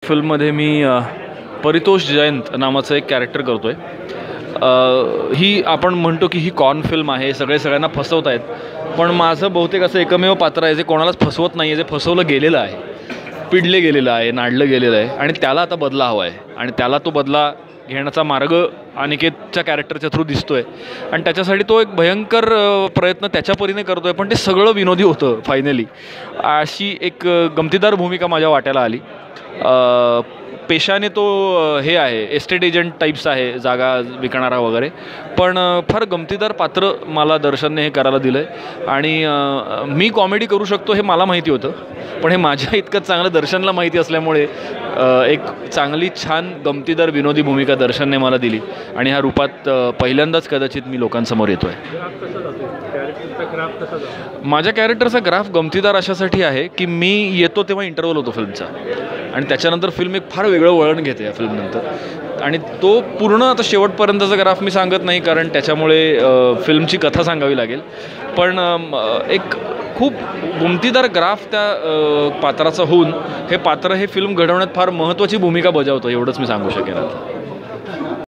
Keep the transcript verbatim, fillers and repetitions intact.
फिल्ममध्ये मी परितोष जयंत नावाचं एक कॅरेक्टर करतो आहे। ही आपण म्हणतो की ही कॉर्न फिल्म आहे, सगळे सगळ्यांना फसवत आहेत, पण माझं बहुतेक असं एकमेव पात्र आहे जे कोणालाच फसवत नाही आहे, जे फसवलं गेलेलं आहे, पिडले गेलेलं आहे, नाडलं गेलेलं आहे आणि त्याला आता बदला हवा आहे आणि त्याला तो बदला घेण्याचा मार्ग अनिकेतच्या कॅरेक्टरच्या थ्रू दिसतो आहे आणि त्याच्यासाठी तो एक भयंकर प्रयत्न त्याच्या परीने करतो आहे, पण ते सगळं विनोदी होतं फायनली। अशी एक गमतीदार भूमिका माझ्या वाट्याला आली। पेशाने तो हे आहे, एस्टेट एजंट टाईप्स आहे, जागा विकणारा वगैरे, पण फार गमतीदार पात्र मला दर्शनने हे करायला दिलं आहे आणि मी कॉमेडी करू शकतो हे मला माहिती होतं, पण हे माझ्या इतकं चांगलं दर्शनला माहिती असल्यामुळे एक चांगली छान गमतीदार विनोदी भूमिका दर्शनने मला दिली आणि ह्या रूपात पहिल्यांदाच कदाचित मी लोकांसमोर येतो आहे। माझ्या कॅरेक्टरचा ग्राफ गमतीदार अशासाठी आहे की मी येतो तेव्हा इंटरव्हल होतो फिल्मचा आणि त्याच्यानंतर फिल्म एक फार वेगळं वळण घेते या फिल्मनंतर आणि तो पूर्ण आता शेवटपर्यंतचा ग्राफ मी सांगत नाही कारण त्याच्यामुळे फिल्मची कथा सांगावी लागेल, पण एक खूप गमतीदार ग्राफ त्या पात्राचा होऊन हे पात्र हे फिल्म घडवण्यात फार महत्त्वाची भूमिका बजावतं, एवढंच मी सांगू शकेन आता।